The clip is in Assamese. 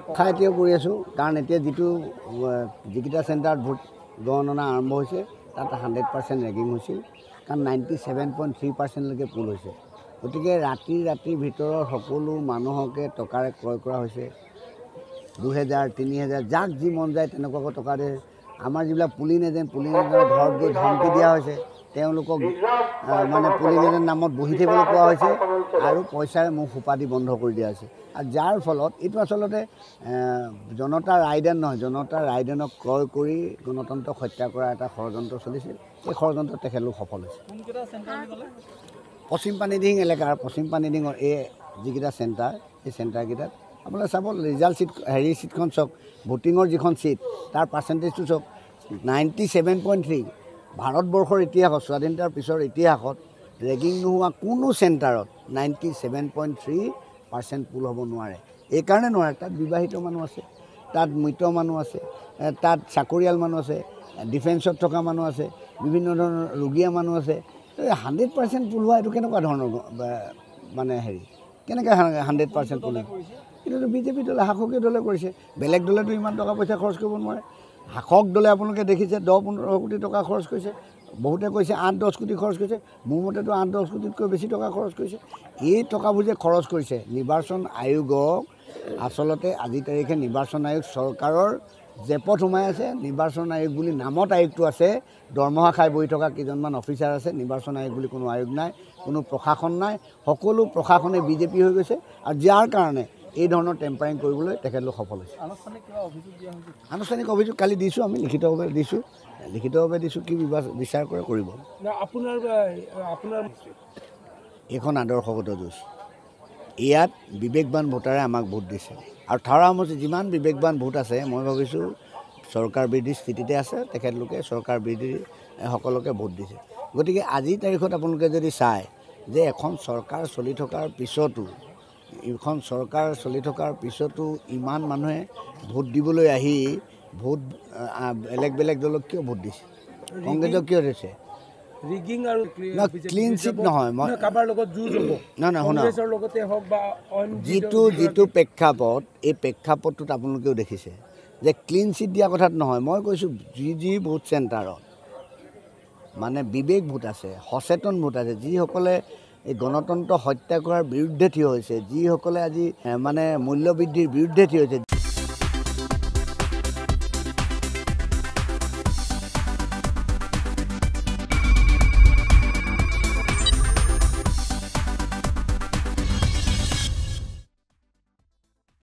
এতিয়াও কৰি আছোঁ কাৰণ এতিয়া যিকেইটা চেণ্টাৰত ভোট গণনা আৰম্ভ হৈছে তাত 100% ৰেগিং হৈছিল কাৰণ 97.3%লৈকে পুল হৈছে। গতিকে ৰাতিৰ ভিতৰত সকলো মানুহকে টকাৰে ক্ৰয় কৰা হৈছে। 2000, 3000 যাক যি মন যায় তেনেকুৱাকৈ টকা দিয়ে। আমাৰ যিবিলাক পুলিং এজেণ্ট ঘৰত গৈ ধমকি দিয়া হৈছে, তেওঁলোকক মানে পুলিং এজেণ্ট নামত বহি থাকিবলৈ কোৱা হৈছে আৰু পইচাৰে মুখ সোপা দি বন্ধ কৰি দিয়া হৈছে। আৰু যাৰ ফলত এইটো আচলতে জনতাৰ ৰায়দান নহয়, জনতাৰ ৰায়দানক ক্ৰয় কৰি গণতন্ত্ৰক হত্যা কৰা এটা ষড়যন্ত্ৰ চলিছিল। এই ষড়যন্ত্ৰত তেখেতলোক সফল হৈছে। পশ্চিম পানীডিং এলেকাৰ পশ্চিম পানীডিঙৰ এই যিকেইটা চেণ্টাৰ, এই চেণ্টাৰকেইটাত আপোনালোকে চাব ৰিজাল্ট ছিটখন চাওক, ভোটিঙৰ যিখন ছিট তাৰ পাৰ্চেণ্টেজটো চাওক 97.3। ভাৰতবৰ্ষৰ ইতিহাসত, স্বাধীনতাৰ পিছৰ ইতিহাসত ৰেগিং নোহোৱা কোনো চেণ্টাৰত 97.3% পুল হ'ব নোৱাৰে। এইকাৰণে নোৱাৰে, তাত বিবাহিত মানুহ আছে, তাত মৃত মানুহ আছে, তাত চাকৰিয়াল মানুহ আছে, ডিফেন্সত থকা মানুহ আছে, বিভিন্ন ধৰণৰ ৰোগীয়া মানুহ আছে। 100% পুল হোৱা এইটো কেনেকুৱা ধৰণৰ মানে কেনেকৈ 100% পুল হয়? কিন্তু বিজেপি দলে, শাসকীয় দলে কৰিছে। বেলেগ দলেতো ইমান টকা পইচা খৰচ কৰিব নোৱাৰে। শাসক দলে আপোনালোকে দেখিছে 10-15 কোটি টকা খৰচ কৰিছে, বহুতে কৈছে 8-10 কোটি খৰচ কৰিছে। মোৰ মতেতো 8-10 কোটিতকৈ বেছি টকা খৰচ কৰিছে। এই টকাবোৰ যে খৰচ কৰিছে, নিৰ্বাচন আয়োগক আচলতে আজি তাৰিখে নিৰ্বাচন আয়োগ চৰকাৰৰ জেপত সোমাই আছে। নিৰ্বাচন আয়োগ বুলি নামত আয়োগটো আছে, দৰমহা খাই বহি থকা কেইজনমান অফিচাৰ আছে। নিৰ্বাচন আয়োগ বুলি কোনো আয়োগ নাই, কোনো প্ৰশাসন নাই। সকলো প্ৰশাসনে বিজেপি হৈ গৈছে আৰু যাৰ কাৰণে এই ধৰণৰ টেম্পাৰিং কৰিবলৈ তেখেতলোক সফল হৈছে। আনুষ্ঠানিক অভিযোগ কালি দিছোঁ, আমি লিখিতভাৱে দিছোঁ। কি বিচাৰ কৰে কৰিব। এইখন আদৰ্শগত যুঁজ। ইয়াত বিবেকবান ভোটাৰে আমাক ভোট দিছে আৰু থাৰা সমষ্টিত যিমান বিবেকবান ভোট আছে, মই ভাবিছোঁ চৰকাৰ বিৰোধী স্থিতিতে আছে, তেখেতলোকে চৰকাৰ বিৰোধী সকলোকে ভোট দিছে। গতিকে আজিৰ তাৰিখত আপোনালোকে যদি চায় যে এখন চৰকাৰ চলি থকাৰ পিছতো ইমান মানুহে ভোট দিবলৈ আহি বেলেগ দলক কিয় ভোট দিছে, কংগ্ৰেছক কিয় দিছে? ৰিগিং আৰু ক্লিন চিট নহয়, যিটো প্ৰেক্ষাপট, এই প্ৰেক্ষাপটটোত আপোনালোকেও দেখিছে যে ক্লিন চিট দিয়া কথাত নহয়। মই কৈছোঁ যি ভোট চেণ্টাৰত মানে বিবেক ভোট আছে, সচেতন ভোট আছে, যিসকলে এই গণতন্ত্ৰ হত্যা কৰাৰ বিৰুদ্ধে থিয় হৈছে, যিসকলে আজি মানে মূল্যবৃদ্ধিৰ বিৰুদ্ধে থিয় হৈছে।